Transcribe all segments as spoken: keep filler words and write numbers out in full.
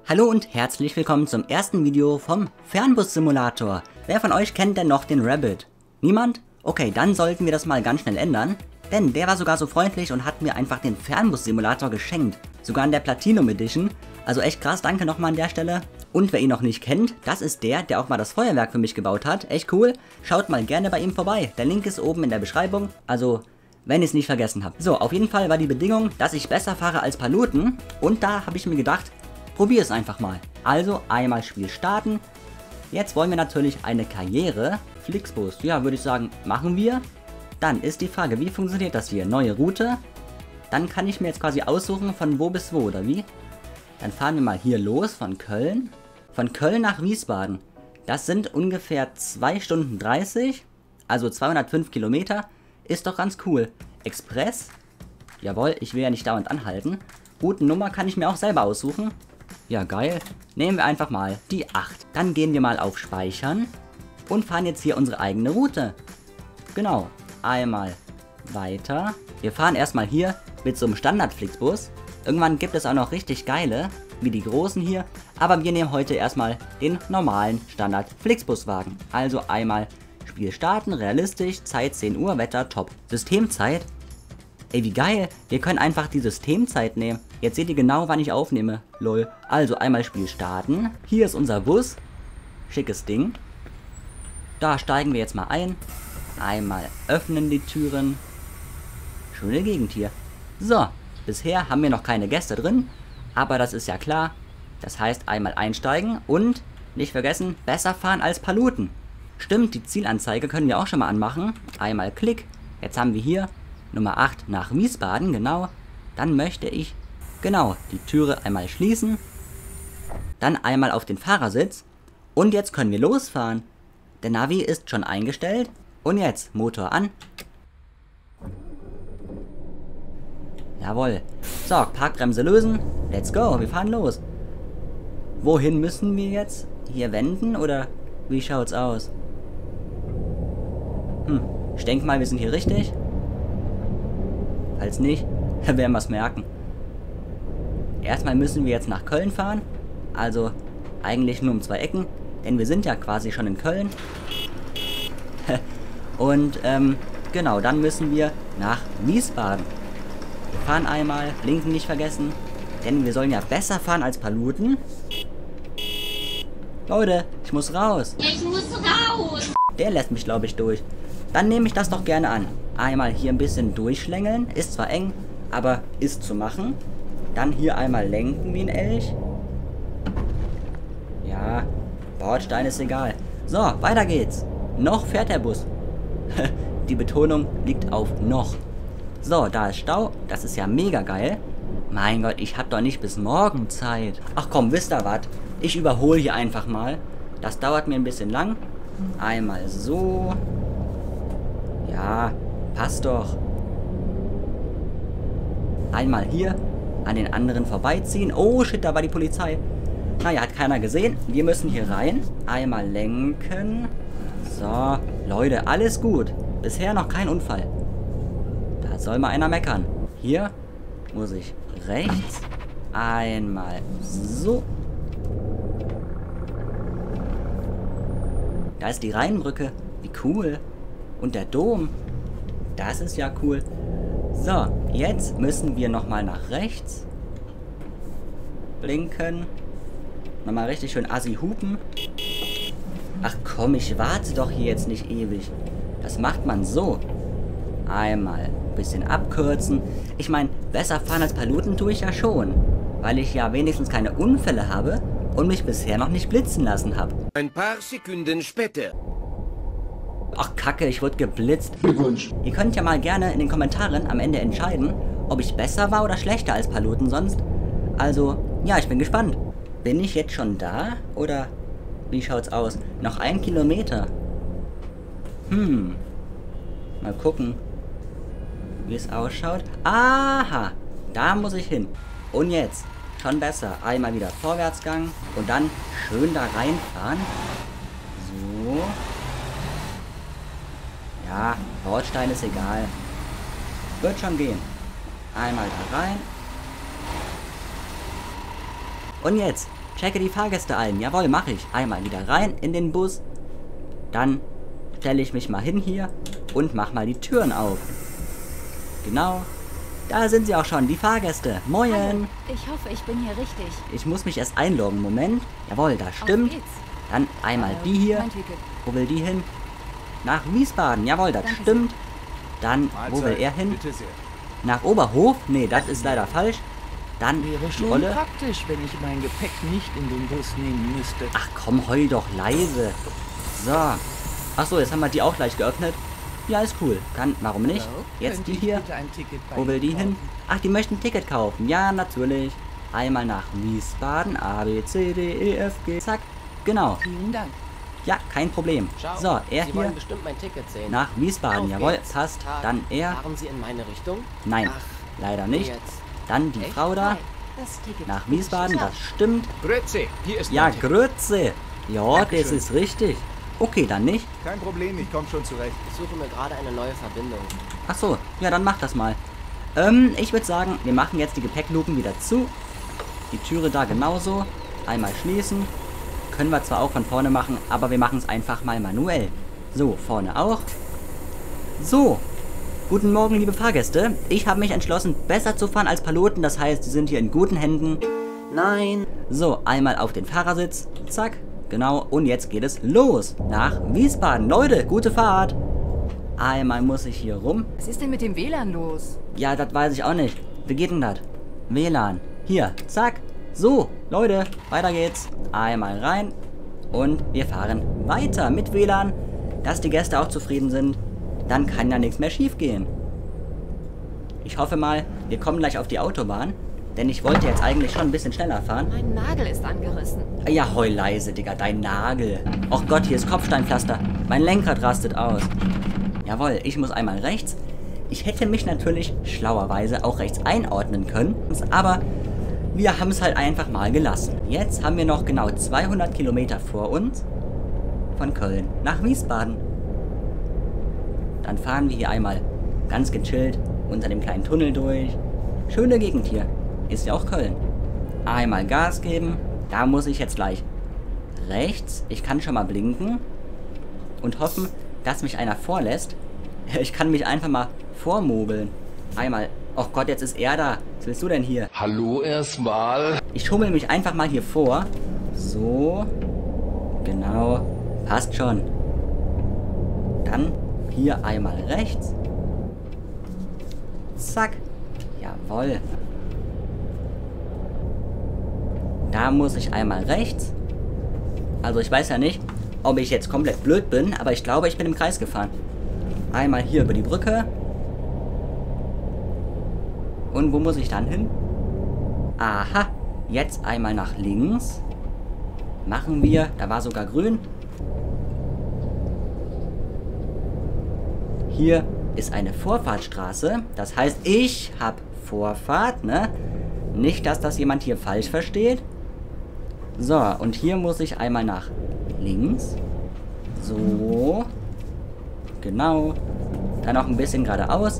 Hallo und herzlich willkommen zum ersten Video vom Fernbus-Simulator. Wer von euch kennt denn noch den Rabbit? Niemand? Okay, dann sollten wir das mal ganz schnell ändern. Denn der war sogar so freundlich und hat mir einfach den Fernbus-Simulator geschenkt. Sogar in der Platinum Edition. Also echt krass, danke nochmal an der Stelle. Und wer ihn noch nicht kennt, das ist der, der auch mal das Feuerwerk für mich gebaut hat. Echt cool. Schaut mal gerne bei ihm vorbei. Der Link ist oben in der Beschreibung. Also, wenn ich es nicht vergessen habe. So, auf jeden Fall war die Bedingung, dass ich besser fahre als Paluten. Und da habe ich mir gedacht, probier es einfach mal. Also einmal Spiel starten. Jetzt wollen wir natürlich eine Karriere. Flixbus, ja, würde ich sagen, machen wir. Dann ist die Frage, wie funktioniert das hier? Neue Route. Dann kann ich mir jetzt quasi aussuchen, von wo bis wo, oder wie? Dann fahren wir mal hier los, von Köln. Von Köln nach Wiesbaden. Das sind ungefähr zwei Stunden dreißig. Also zweihundertfünf Kilometer. Ist doch ganz cool. Express. Jawohl, ich will ja nicht dauernd anhalten. Routennummer kann ich mir auch selber aussuchen. Ja, geil. Nehmen wir einfach mal die acht. Dann gehen wir mal auf Speichern und fahren jetzt hier unsere eigene Route. Genau. Einmal weiter. Wir fahren erstmal hier mit so einem Standard-Flixbus. Irgendwann gibt es auch noch richtig geile, wie die großen hier. Aber wir nehmen heute erstmal den normalen Standard-Flixbuswagen. Also einmal Spiel starten, realistisch, Zeit zehn Uhr, Wetter top. Systemzeit. Ey, wie geil. Wir können einfach die Systemzeit nehmen. Jetzt seht ihr genau, wann ich aufnehme. Lol. Also einmal Spiel starten. Hier ist unser Bus. Schickes Ding. Da steigen wir jetzt mal ein. Einmal öffnen die Türen. Schöne Gegend hier. So. Bisher haben wir noch keine Gäste drin. Aber das ist ja klar. Das heißt einmal einsteigen und nicht vergessen, besser fahren als Paluten. Stimmt, die Zielanzeige können wir auch schon mal anmachen. Einmal Klick. Jetzt haben wir hier Nummer acht nach Wiesbaden, genau. Dann möchte ich, genau, die Türe einmal schließen. Dann einmal auf den Fahrersitz. Und jetzt können wir losfahren. Der Navi ist schon eingestellt. Und jetzt Motor an. Jawohl. So, Parkbremse lösen. Let's go, wir fahren los. Wohin müssen wir jetzt? Hier wenden oder wie schaut's aus? Hm, ich denke mal, wir sind hier richtig. Falls nicht, werden wir es merken. Erstmal müssen wir jetzt nach Köln fahren. Also eigentlich nur um zwei Ecken. Denn wir sind ja quasi schon in Köln. Und ähm, genau, dann müssen wir nach Wiesbaden. Wir fahren einmal, blinken nicht vergessen. Denn wir sollen ja besser fahren als Paluten. Leute, ich muss raus. Ich muss raus. Der lässt mich, glaube ich, durch. Dann nehme ich das doch gerne an. Einmal hier ein bisschen durchschlängeln. Ist zwar eng, aber ist zu machen. Dann hier einmal lenken wie ein Elch. Ja, Bordstein ist egal. So, weiter geht's. Noch fährt der Bus. Die Betonung liegt auf noch. So, da ist Stau. Das ist ja mega geil. Mein Gott, ich hab doch nicht bis morgen Zeit. Ach komm, wisst ihr was? Ich überhole hier einfach mal. Das dauert mir ein bisschen lang. Einmal so. Ja, passt doch. Einmal hier an den anderen vorbeiziehen. Oh shit, da war die Polizei. Naja, hat keiner gesehen. Wir müssen hier rein. Einmal lenken. So, Leute, alles gut. Bisher noch kein Unfall. Da soll mal einer meckern. Hier muss ich rechts. Einmal so. Da ist die Rheinbrücke. Wie cool. Und der Dom. Das ist ja cool. So, jetzt müssen wir nochmal nach rechts. Blinken. Nochmal richtig schön assi hupen. Ach komm, ich warte doch hier jetzt nicht ewig. Das macht man so. Einmal ein bisschen abkürzen. Ich meine, besser fahren als Paluten tue ich ja schon. Weil ich ja wenigstens keine Unfälle habe und mich bisher noch nicht blitzen lassen habe. Ein paar Sekunden später. Ach kacke, ich wurde geblitzt. Glückwunsch. Ihr könnt ja mal gerne in den Kommentaren am Ende entscheiden, ob ich besser war oder schlechter als Paluten sonst. Also, ja, ich bin gespannt. Bin ich jetzt schon da? Oder wie schaut's aus? Noch ein Kilometer. Hm. Mal gucken, wie es ausschaut. Aha, da muss ich hin. Und jetzt, schon besser. Einmal wieder Vorwärtsgang und dann schön da reinfahren. So. Ja, Bordstein ist egal. Wird schon gehen. Einmal da rein. Und jetzt checke die Fahrgäste ein. Jawohl, mache ich. Einmal wieder rein in den Bus. Dann stelle ich mich mal hin hier und mach mal die Türen auf. Genau. Da sind sie auch schon, die Fahrgäste. Moin. Hallo. Ich hoffe, ich bin hier richtig. Ich muss mich erst einloggen. Moment. Jawohl, das stimmt. Auf geht's. Dann einmal Hallo, die hier. mein Ticket. Wo will die hin? Nach Wiesbaden. Jawohl, das Danke stimmt. Dann, wo will er hin? Bitte sehr. Nach Oberhof? Nee, das ist leider falsch. Dann Wäre die schon Rolle. praktisch, wenn ich mein Gepäck nicht in den Bus nehmen müsste. Ach komm, heul doch leise. So. Achso, jetzt haben wir die auch gleich geöffnet. Ja, ist cool. Dann, warum nicht? Hallo? Jetzt Könnte die ich hier. bitte ein Ticket bei Wo will die Ihnen hin? kaufen? Ach, die möchten ein Ticket kaufen. Ja, natürlich. Einmal nach Wiesbaden. A, B, C, D, E, F, G. Zack. Genau. Vielen Dank. Ja, kein Problem. Ciao. So, er Sie hier wollen bestimmt mein Ticket sehen. nach Wiesbaden. Auf Jawohl, geht's. passt. Tag. Dann er. Fahren Sie in meine Richtung? Nein, Ach, leider nicht. jetzt. Dann die Echt? Frau da. Nein, das Ticket. Nach Wiesbaden, das stimmt. Grüezi, hier ist Ja, mein Ticket. Grütze. Ja, das Dankeschön. ist richtig. Okay, dann nicht. Kein Problem, ich komme schon zurecht. Ich suche mir gerade eine neue Verbindung. Ach so, ja, dann mach das mal. Ähm, ich würde sagen, wir machen jetzt die Gepäckluken wieder zu. Die Türe da genauso. Einmal schließen. Können wir zwar auch von vorne machen, aber wir machen es einfach mal manuell. So, vorne auch. So. Guten Morgen, liebe Fahrgäste. Ich habe mich entschlossen, besser zu fahren als Piloten. Das heißt, sie sind hier in guten Händen. Nein. So, einmal auf den Fahrersitz. Zack. Genau. Und jetzt geht es los. Nach Wiesbaden. Leute, gute Fahrt. Einmal muss ich hier rum. Was ist denn mit dem W L A N los? Ja, das weiß ich auch nicht. Wie geht denn das? W L A N. Hier, zack. So, Leute, weiter geht's. Einmal rein. Und wir fahren weiter mit W L A N. Dass die Gäste auch zufrieden sind. Dann kann ja nichts mehr schief gehen. Ich hoffe mal, wir kommen gleich auf die Autobahn. Denn ich wollte jetzt eigentlich schon ein bisschen schneller fahren. Mein Nagel ist angerissen. Ja, heul leise, Digga, dein Nagel. Och Gott, hier ist Kopfsteinpflaster. Mein Lenkrad rastet aus. Jawohl, ich muss einmal rechts. Ich hätte mich natürlich schlauerweise auch rechts einordnen können, aber wir haben es halt einfach mal gelassen. Jetzt haben wir noch genau zweihundert Kilometer vor uns von Köln nach Wiesbaden. Dann fahren wir hier einmal ganz gechillt unter dem kleinen Tunnel durch. Schöne Gegend hier. Ist ja auch Köln. Einmal Gas geben. Da muss ich jetzt gleich rechts. Ich kann schon mal blinken und hoffen, dass mich einer vorlässt. Ich kann mich einfach mal vormobeln. Einmal. Oh Gott, jetzt ist er da. Was willst du denn hier? Hallo erstmal. Ich schummel mich einfach mal hier vor. So. Genau. Passt schon. Dann hier einmal rechts. Zack. Jawohl. Da muss ich einmal rechts. Also ich weiß ja nicht, ob ich jetzt komplett blöd bin, aber ich glaube, ich bin im Kreis gefahren. Einmal hier über die Brücke. Und wo muss ich dann hin? Aha, jetzt einmal nach links. Machen wir, da war sogar grün. Hier ist eine Vorfahrtsstraße. Das heißt, ich habe Vorfahrt, ne? Nicht, dass das jemand hier falsch versteht. So, und hier muss ich einmal nach links. So. Genau. Dann noch ein bisschen geradeaus.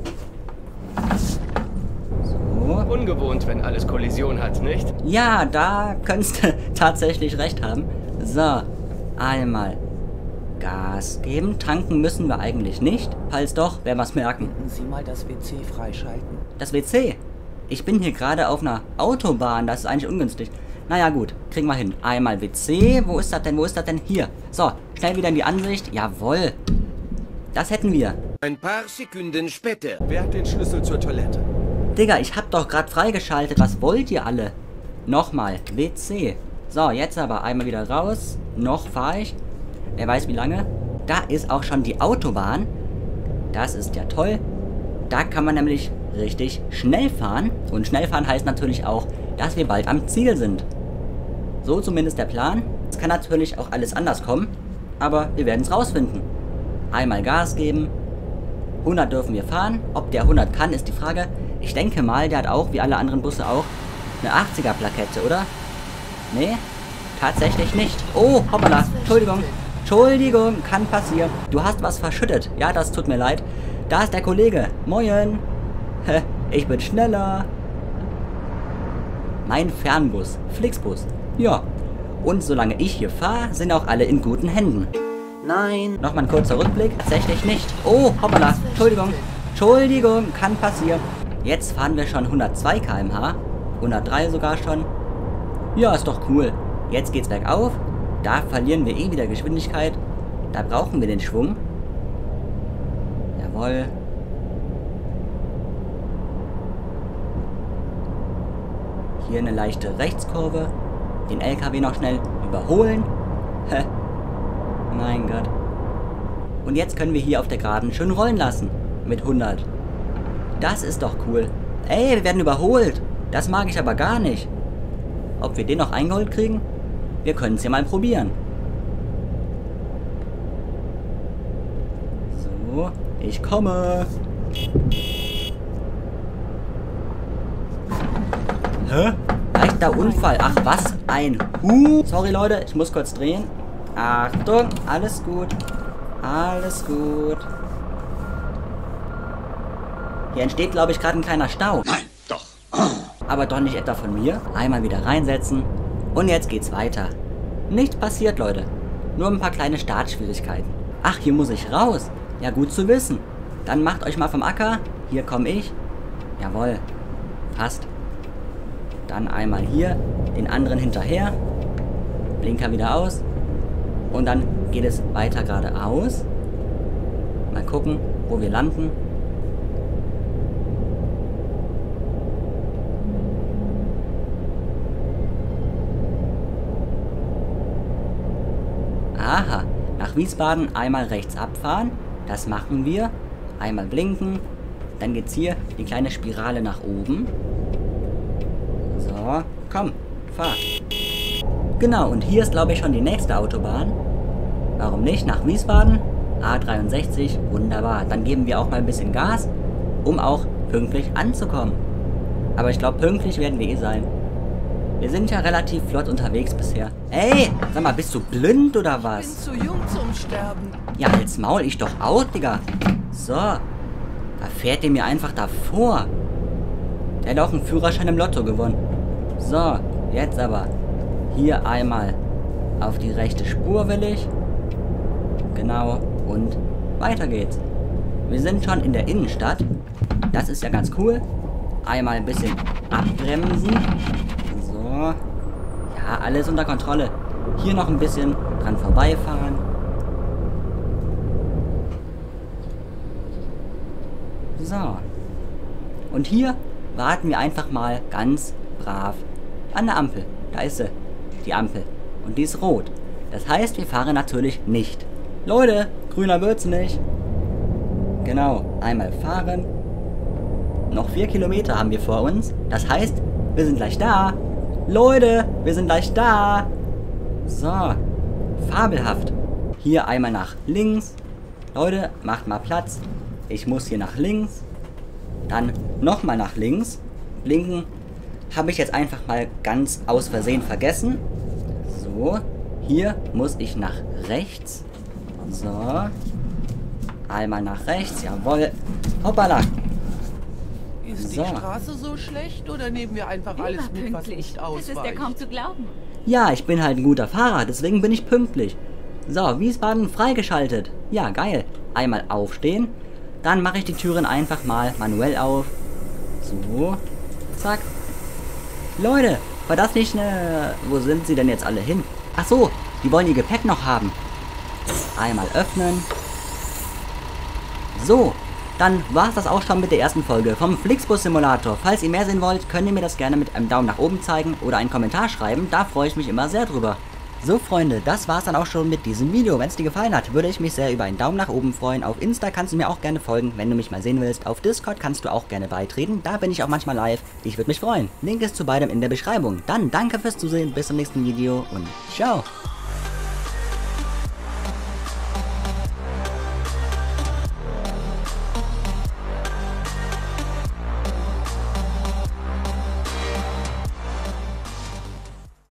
So. Ungewohnt, wenn alles Kollision hat, nicht? Ja, da könntest du tatsächlich recht haben. So, einmal Gas geben. Tanken müssen wir eigentlich nicht. Falls doch, werden wir es merken. Könnten Sie mal das W C freischalten? Das W C. Ich bin hier gerade auf einer Autobahn. Das ist eigentlich ungünstig. Naja, gut. Kriegen wir hin. Einmal W C. Wo ist das denn? Wo ist das denn? Hier. So, schnell wieder in die Ansicht. Jawohl. Das hätten wir. Ein paar Sekunden später. Wer hat den Schlüssel zur Toilette? Digga, ich hab doch gerade freigeschaltet. Was wollt ihr alle? Nochmal. W C. So, jetzt aber einmal wieder raus. Noch fahre ich. Wer weiß wie lange. Da ist auch schon die Autobahn. Das ist ja toll. Da kann man nämlich richtig schnell fahren. Und schnell fahren heißt natürlich auch, dass wir bald am Ziel sind. So zumindest der Plan. Es kann natürlich auch alles anders kommen. Aber wir werden es rausfinden. Einmal Gas geben. hundert dürfen wir fahren. Ob der hundert kann, ist die Frage. Ich denke mal, der hat auch, wie alle anderen Busse auch, eine achtziger Plakette, oder? Nee, tatsächlich nicht. Oh, hoppala. Entschuldigung. Entschuldigung, kann passieren. Du hast was verschüttet. Ja, das tut mir leid. Da ist der Kollege. Moin. Ich bin schneller. Mein Fernbus. Flixbus. Ja. Und solange ich hier fahre, sind auch alle in guten Händen. Nein. Nochmal ein kurzer Rückblick. Tatsächlich nicht. Oh, hoppala. Entschuldigung. Entschuldigung, kann passieren. Jetzt fahren wir schon hundertzwei Kilometer pro Stunde. hundertdrei sogar schon. Ja, ist doch cool. Jetzt geht's bergauf. Da verlieren wir eh wieder Geschwindigkeit. Da brauchen wir den Schwung. Jawohl. Hier eine leichte Rechtskurve. Den L K W noch schnell überholen. Hä? Mein Gott. Und jetzt können wir hier auf der Geraden schön rollen lassen. Mit hundert. Das ist doch cool. Ey, wir werden überholt. Das mag ich aber gar nicht. Ob wir den noch eingeholt kriegen? Wir können es ja mal probieren. So, ich komme. Hä? Leichter Unfall. Ach, was ein Hu. Sorry, Leute, ich muss kurz drehen. Achtung, alles gut. Alles gut. Hier entsteht, glaube ich, gerade ein kleiner Stau. Nein, doch. Aber doch nicht etwa von mir. Einmal wieder reinsetzen. Und jetzt geht's weiter. Nichts passiert, Leute. Nur ein paar kleine Startschwierigkeiten. Ach, hier muss ich raus. Ja, gut zu wissen. Dann macht euch mal vom Acker. Hier komme ich. Jawohl. Passt. Dann einmal hier. Den anderen hinterher. Blinker wieder aus. Und dann geht es weiter geradeaus. Mal gucken, wo wir landen. Aha, nach Wiesbaden einmal rechts abfahren. Das machen wir. Einmal blinken. Dann geht's hier die kleine Spirale nach oben. So, komm, fahr. Genau, und hier ist, glaube ich, schon die nächste Autobahn. Warum nicht? Nach Wiesbaden. A dreiundsechzig, wunderbar. Dann geben wir auch mal ein bisschen Gas, um auch pünktlich anzukommen. Aber ich glaube, pünktlich werden wir eh sein. Wir sind ja relativ flott unterwegs bisher. Ey, sag mal, bist du blind oder was? Bin zu jung zum Sterben. Ja, halt's Maul, ich doch auch, Digga. So, da fährt ihr mir einfach davor. Der hat auch einen Führerschein im Lotto gewonnen. So, jetzt aber. Hier einmal auf die rechte Spur will ich. Genau, und weiter geht's. Wir sind schon in der Innenstadt. Das ist ja ganz cool. Einmal ein bisschen abbremsen. So. Ja, alles unter Kontrolle. Hier noch ein bisschen dran vorbeifahren. So. Und hier warten wir einfach mal ganz brav an der Ampel. Da ist sie. Die Ampel. Und die ist rot. Das heißt, wir fahren natürlich nicht. Leute, grüner wird's nicht. Genau, einmal fahren. Noch vier Kilometer haben wir vor uns. Das heißt, wir sind gleich da. Leute, wir sind gleich da. So, fabelhaft. Hier einmal nach links. Leute, macht mal Platz. Ich muss hier nach links. Dann nochmal nach links. Blinken habe ich jetzt einfach mal ganz aus Versehen vergessen. So, hier muss ich nach rechts. So. Einmal nach rechts, jawohl. Hoppala. Ist So. die Straße so schlecht oder nehmen wir einfach alles mit, was nicht ausweicht? Das ist ja kaum zu glauben. Ja, ich bin halt ein guter Fahrer, deswegen bin ich pünktlich. So, Wiesbaden freigeschaltet. Ja, geil. Einmal aufstehen. Dann mache ich die Türen einfach mal manuell auf. So. Zack. Leute, war das nicht eine... Wo sind sie denn jetzt alle hin? Ach so, die wollen ihr Gepäck noch haben. Einmal öffnen. So, dann war es das auch schon mit der ersten Folge vom Flixbus Simulator. Falls ihr mehr sehen wollt, könnt ihr mir das gerne mit einem Daumen nach oben zeigen oder einen Kommentar schreiben. Da freue ich mich immer sehr drüber. So Freunde, das war's dann auch schon mit diesem Video. Wenn es dir gefallen hat, würde ich mich sehr über einen Daumen nach oben freuen. Auf Insta kannst du mir auch gerne folgen, wenn du mich mal sehen willst. Auf Discord kannst du auch gerne beitreten, da bin ich auch manchmal live. Ich würde mich freuen. Link ist zu beidem in der Beschreibung. Dann danke fürs Zusehen, bis zum nächsten Video und ciao.